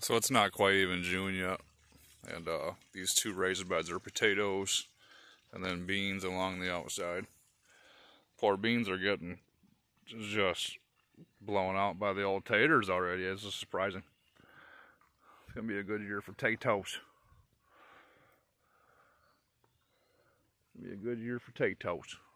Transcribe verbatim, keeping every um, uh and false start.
So it's not quite even June yet, and uh, these two raised beds are potatoes and then beans along the outside. Poor beans are getting just blown out by the old taters already. It's just surprising. It's gonna be a good year for potatoes. Be a good year for potatoes.